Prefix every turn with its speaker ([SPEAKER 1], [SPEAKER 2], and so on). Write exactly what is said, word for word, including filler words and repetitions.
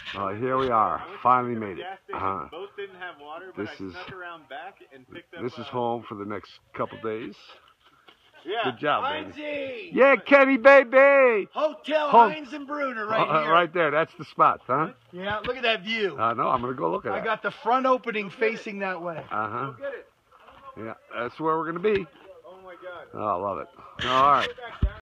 [SPEAKER 1] Uh, here we are. Finally made it. Uh-huh.
[SPEAKER 2] Both didn't have water, but
[SPEAKER 1] this
[SPEAKER 2] I
[SPEAKER 1] is
[SPEAKER 2] snuck around back and picked up,
[SPEAKER 1] this is
[SPEAKER 2] uh,
[SPEAKER 1] home for the next couple days.
[SPEAKER 2] Yeah.
[SPEAKER 1] Good job,
[SPEAKER 3] Heinzie!
[SPEAKER 1] baby. Yeah, Kenny, baby.
[SPEAKER 3] Hotel
[SPEAKER 1] Home.
[SPEAKER 3] Heinz and Bruner right
[SPEAKER 1] uh,
[SPEAKER 3] here.
[SPEAKER 1] Right there. That's the spot, huh?
[SPEAKER 3] Yeah, look at that view.
[SPEAKER 1] I uh, know. I'm gonna go look at it.
[SPEAKER 3] I got the front opening facing that way.
[SPEAKER 1] Uh huh.
[SPEAKER 2] Go get it.
[SPEAKER 1] Yeah, that's where we're gonna be.
[SPEAKER 2] Oh my God.
[SPEAKER 1] Oh, I love it. All right.